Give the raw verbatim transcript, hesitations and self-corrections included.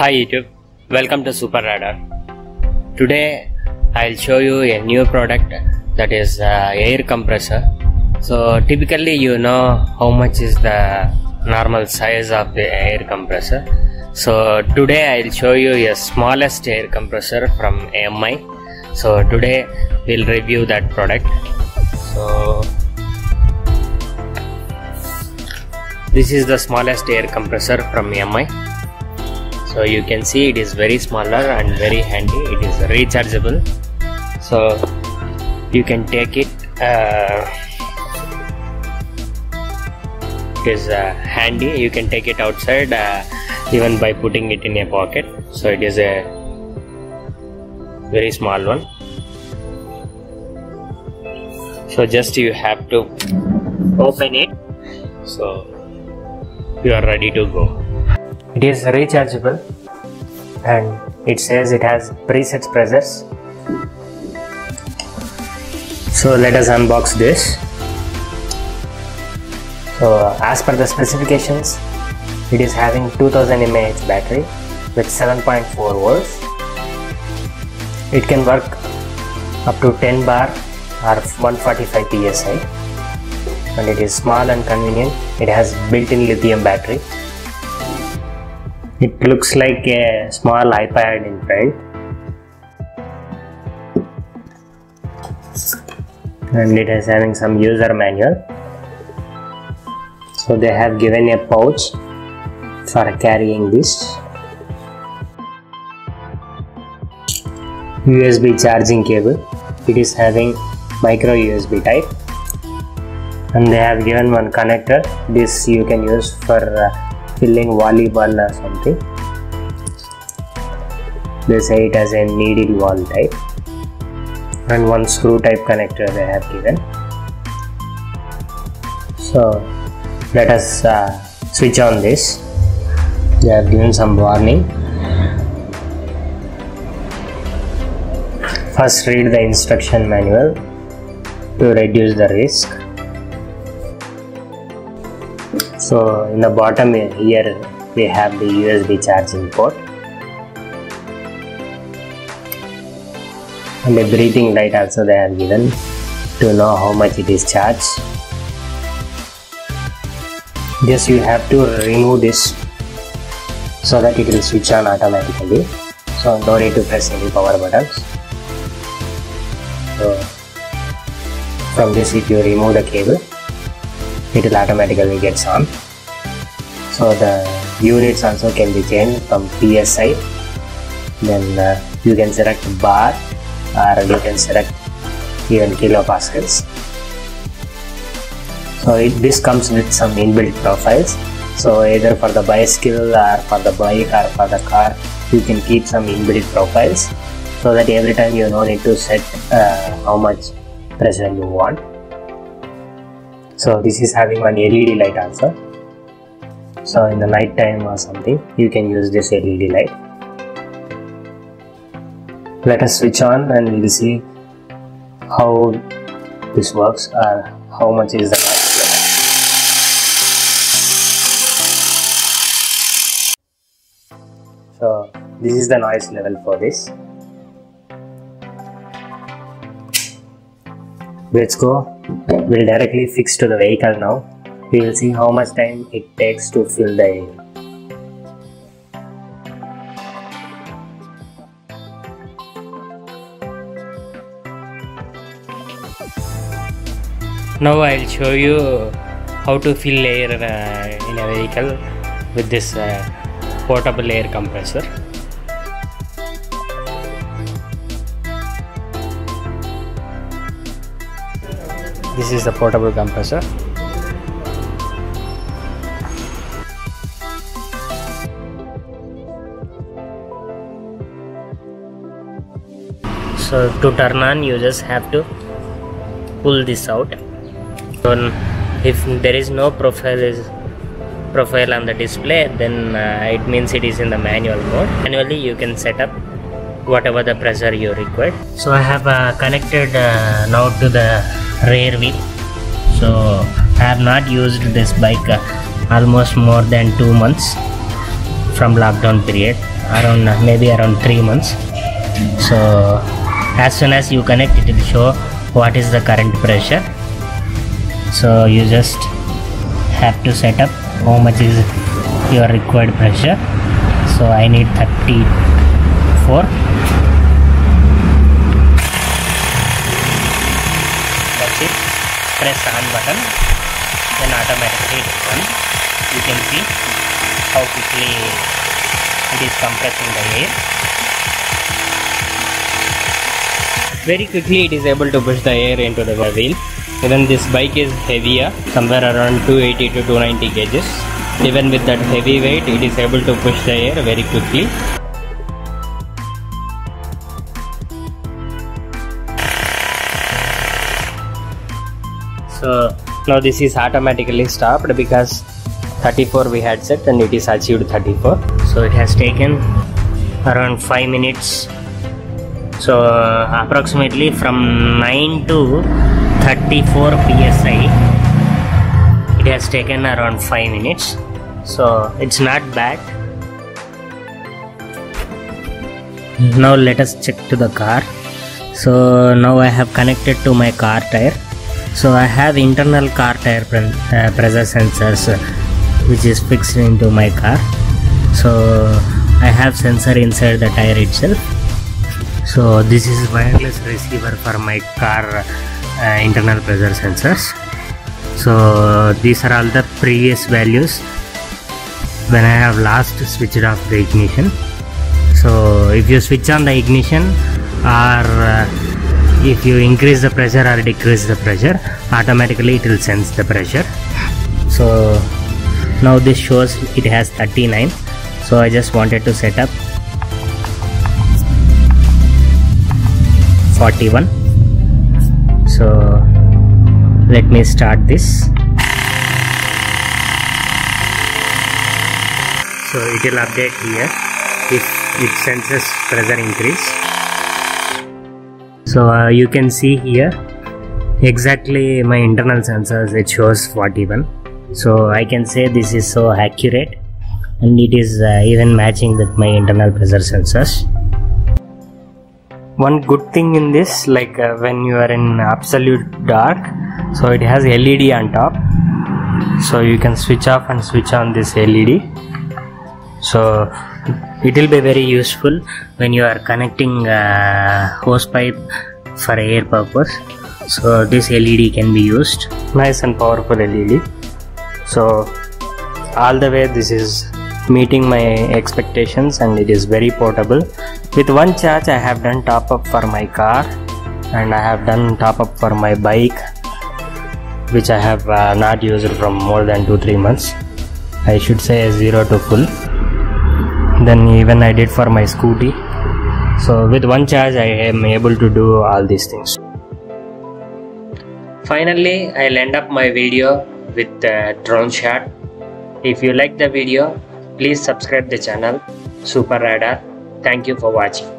Hi YouTube, welcome to Super Radar. Today I'll show you a new product, that is uh, air compressor. So typically you know how much is the normal size of the air compressor. So today I'll show you a smallest air compressor from A M I. So today we'll review that product. So this is the smallest air compressor from A M I. So you can see it is very smaller and very handy. It is rechargeable, so you can take it. Uh, it is uh, handy. You can take it outside uh, even by putting it in a pocket. So it is a very small one. So just you have to open it. So you are ready to go. It is rechargeable and it says it has preset pressures. So let us unbox this. So as per the specifications, it is having two thousand milliamp hour battery with seven point four volts. It can work up to ten bar or one forty-five P S I, and it is small and convenient. It has built-in lithium battery. It looks like a small iPad in front, and it is having some user manual. So they have given a pouch for carrying this. U S B charging cable. It is having micro U S B type, and they have given one connector. This you can use for uh, filling volleyball or something. They say it has a needle wall type, and one screw type connector they have given. So let us uh, switch on this. They have given some warning. First read the instruction manual to reduce the risk. So in the bottom here we have the U S B charging port, and a breathing light also they have given to know how much it is charged. Just you have to remove this so that it will switch on automatically. So no need to press any power buttons. So from this, if you remove the cable, it will automatically gets on. So the units also can be changed from P S I. Then uh, you can select bar, or you can select even kilopascals. So it, this comes with some inbuilt profiles. So either for the bicycle or for the bike or for the car, you can keep some inbuilt profiles, so that every time you don't need to set uh, how much pressure you want. So this is having one L E D light also. So in the night time or something, you can use this L E D light. Let us switch on and we will see how this works, or how much is the noise level. So this is the noise level for this. Let's go. We'll directly fix to the vehicle now. We will see how much time it takes to fill the air. Now I'll show you how to fill air uh, in a vehicle with this uh, portable air compressor. This is the portable compressor. So to turn on, you just have to pull this out. So if there is no profile is profile on the display, then uh, it means it is in the manual mode. Manually you can set up whatever the pressure you require. So I have uh, connected uh, now to the rear wheel. So I have not used this bike uh, almost more than two months. from lockdown period, around uh, maybe around three months. So as soon as you connect, it will show what is the current pressure. So you just have to set up how much is your required pressure. So I need thirty-four. That's it. Press on button, then automatically it will run. You can see how quickly it is compressing the air. Very quickly it is able to push the air into the wheel. Even this bike is heavier, somewhere around two eighty to two ninety kgs. Even with that heavy weight, it is able to push the air very quickly. So now this is automatically stopped because thirty-four we had set and it is achieved thirty-four. So it has taken around five minutes. So uh, approximately from nine to thirty-four P S I, it has taken around five minutes. So it's not bad. Now let us check to the car. So now I have connected to my car tire. So I have internal car tire pre uh, pressure sensors uh, which is fixed into my car. So I have sensor inside the tire itself. So this is wireless receiver for my car uh, internal pressure sensors. So these are all the previous values when I have last switched off the ignition. So if you switch on the ignition, or uh, if you increase the pressure or decrease the pressure, automatically it will sense the pressure. So now this shows it has thirty-nine. So I just wanted to set up forty-one. So let me start this. So it will update here if it senses pressure increase. So uh, you can see here exactly my internal sensors, it shows forty-one. So I can say this is so accurate, and it is uh, even matching with my internal pressure sensors. One good thing in this, like uh, when you are in absolute dark, so it has L E D on top, so you can switch off and switch on this L E D. So it will be very useful when you are connecting uh, hose pipe for air purpose. So this L E D can be used. Nice and powerful L E D. So all the way this is meeting my expectations, and it is very portable. With one charge I have done top up for my car, and I have done top up for my bike, which I have uh, not used from more than two three months. I should say zero to full. Then even I did for my scooty. So with one charge I am able to do all these things. Finally I'll end up my video with a drone shot. If you like the video, please subscribe the channel Super Radar. Thank you for watching.